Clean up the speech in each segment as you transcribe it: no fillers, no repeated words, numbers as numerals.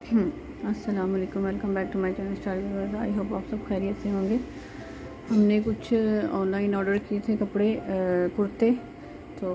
अस्सलाम वालेकुम, welcome back to my channel style viewers. I hope आप सब खैरियत से होंगे। हमने कुछ ऑनलाइन ऑर्डर किए थे कपड़े, कुर्ते, तो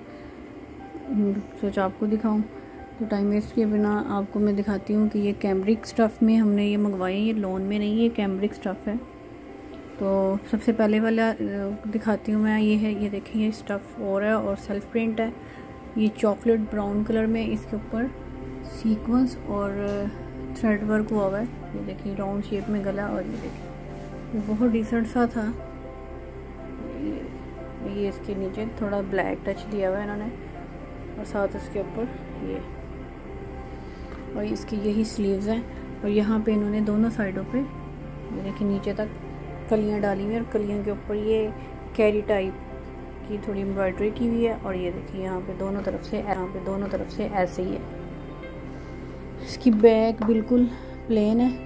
सोचा आपको दिखाऊं। तो टाइम वेस्ट किए बिना आपको मैं दिखाती हूँ कि ये कैम्ब्रिक स्टफ़ में हमने ये मंगवाए हैं। ये लॉन में नहीं, ये कैम्ब्रिक स्टफ़ है। तो सबसे पहले वाला दिखाती हूँ मैं। ये है, ये देखिए, ये स्टफ़ और सेल्फ प्रिंट है। ये चॉकलेट ब्राउन कलर में, इसके ऊपर सीक्वेंस और थ्रेड वर्क हुआ हुआ है। ये देखिए, राउंड शेप में गला, और ये देखिए, ये बहुत डिसेंट सा था। ये इसके नीचे थोड़ा ब्लैक टच दिया हुआ है इन्होंने, और साथ इसके ऊपर ये, और इसकी यही स्लीव्स हैं। और यहाँ पे इन्होंने दोनों साइडों पे, ये देखिए, नीचे तक कलियाँ डाली हुई है, और कलियों के ऊपर ये कैरी टाइप की थोड़ी एम्ब्रॉयडरी की हुई है। और ये देखिए, यहाँ पे दोनों तरफ से ऐसे ही है। इसकी बैक बिल्कुल प्लेन है,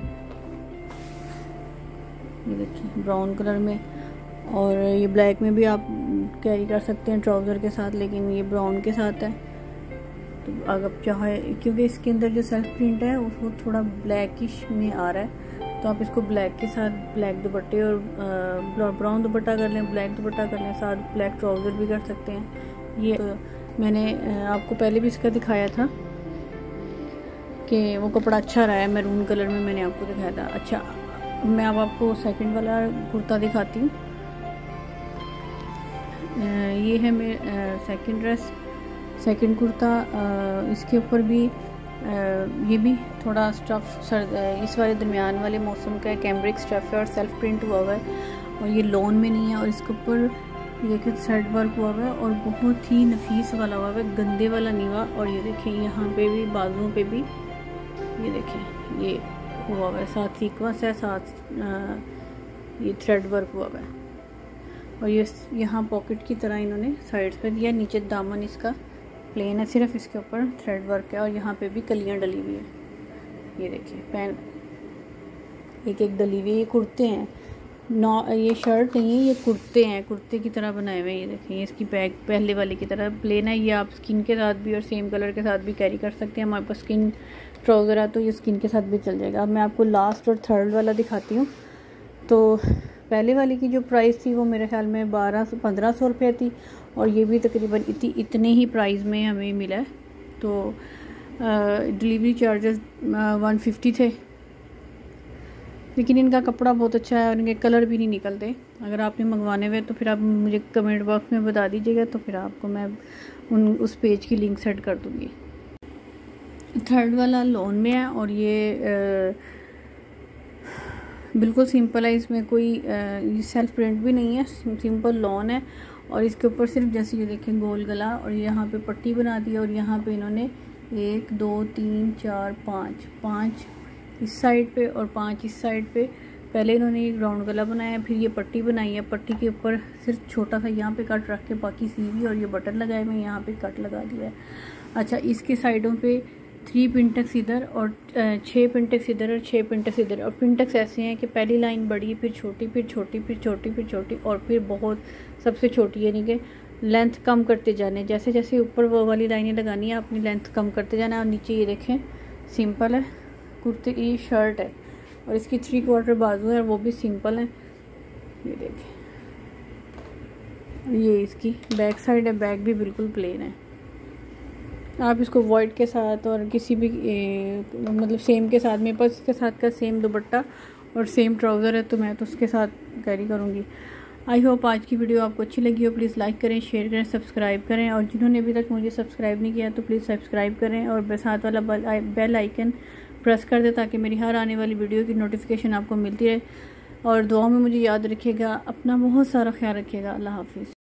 ये देखिए, ब्राउन कलर में। और ये ब्लैक में भी आप कैरी कर सकते हैं ट्राउज़र के साथ, लेकिन ये ब्राउन के साथ है। तो अगर चाहे, क्योंकि इसके अंदर जो सेल्फ प्रिंट है वो थोड़ा ब्लैकिश में आ रहा है, तो आप इसको ब्लैक के साथ, ब्लैक दुपट्टे और ब्राउन दुपट्टा कर लें, ब्लैक दुपट्टा कर लें, साथ ब्लैक ट्राउज़र भी कर सकते हैं। ये तो मैंने आपको पहले भी इसका दिखाया था कि वो कपड़ा अच्छा रहा है, मैरून कलर में मैंने आपको दिखाया था। अच्छा, मैं अब आपको सेकंड वाला कुर्ता दिखाती हूँ। ये है मेरे सेकंड ड्रेस, सेकंड कुर्ता। इसके ऊपर भी ये भी थोड़ा स्टफ़ इस वाले दरमियान वाले मौसम का है, कैम्ब्रिक स्टफ़ है और सेल्फ प्रिंट हुआ हुआ है, और ये लॉन में नहीं है। और इसके ऊपर देखिए थ्रेड वर्क हुआ हुआ है, और बहुत ही नफीस वाला हुआ है, गंदे वाला नहीं हुआ। और ये देखिए, यहाँ पे भी, बाजुओं पे भी, ये देखिए, ये हुआ हुआ है, साथ सीक्वेंस है, साथ ये थ्रेड वर्क हुआ हुआ है। और ये यहाँ पॉकेट की तरह इन्होंने साइड्स पे दिया। नीचे दामन इसका प्लेन है, सिर्फ इसके ऊपर थ्रेड वर्क है, और यहाँ पे भी कलियाँ डली हुई है। ये देखिए, पैन एक एक डली हुई है। ये कुर्ते हैं, ये शर्ट नहीं है, ये कुर्ते हैं, कुर्ते की तरह बनाए हुए हैं। ये देखिए, इसकी बैक पहले वाले की तरह प्लेन है। ये आप स्किन के साथ भी और सेम कलर के साथ भी कैरी कर सकते हैं। हमारे पास स्किन ट्राउज़र है, तो ये स्किन के साथ भी चल जाएगा। अब मैं आपको लास्ट और थर्ड वाला दिखाती हूँ। तो पहले वाले की जो प्राइस थी वो मेरे ख्याल में 1500 रुपये थी, और ये भी तकरीबन इतने ही प्राइस में हमें मिला है। तो डिलीवरी चार्जेस 150 थे, लेकिन इनका कपड़ा बहुत अच्छा है और इनके कलर भी नहीं निकलते। अगर आपने मंगवाने हुए तो फिर आप मुझे कमेंट बॉक्स में बता दीजिएगा, तो फिर आपको मैं उस पेज की लिंक सेंड कर दूँगी। थर्ड वाला लॉन में है, और ये बिल्कुल सिंपल है। इसमें कोई सेल्फ प्रिंट भी नहीं है, सिंपल लॉन है। और इसके ऊपर सिर्फ जैसे ये देखें, गोल गला, और यहाँ पे पट्टी बना दी है। और यहाँ पे इन्होंने 1 2 3 4 5 इस साइड पे और 5 इस साइड पे। पहले इन्होंने एक राउंड गला बनाया, फिर ये पट्टी बनाई है। पट्टी के ऊपर सिर्फ छोटा सा यहाँ पे कट रख के बाकी सीवी, और ये बटन लगाए हुए, यहाँ पे कट लगा दिया है। अच्छा, इसके साइडों पे 3 पिंटक्स इधर, और 6 पिंटक्स इधर, और 6 पिंटक्स इधर। और पिंटक्स ऐसे हैं कि पहली लाइन बड़ी, फिर छोटी, फिर छोटी, फिर छोटी, फिर छोटी, और फिर बहुत सबसे छोटी, यानी कि लेंथ कम करते जाने। जैसे जैसे ऊपर वो वाली लाइनें लगानी है, अपनी लेंथ कम करते जाना है। और नीचे ये देखें, सिंपल है कुर्ते की शर्ट है, और इसकी 3/4 बाजू है, वो भी सिंपल है। ये देखें, ये इसकी बैक साइड है, बैक भी बिल्कुल प्लेन है। आप इसको वाइट के साथ और किसी भी मतलब सेम के साथ, मेरे पास इसके साथ का सेम दुपट्टा और सेम ट्राउज़र है, तो मैं तो उसके साथ कैरी करूँगी। आई होप आज की वीडियो आपको अच्छी लगी हो। प्लीज़ लाइक करें, शेयर करें, सब्सक्राइब करें, और जिन्होंने अभी तक मुझे सब्सक्राइब नहीं किया तो प्लीज़ सब्सक्राइब करें, और साथ वाला बेल आइकन प्रेस कर दें, ताकि मेरी हर आने वाली वीडियो की नोटिफिकेशन आपको मिलती रहे। और दुआओं में मुझे याद रखिएगा। अपना बहुत सारा ख्याल रखिएगा। अल्लाह हाफिज़।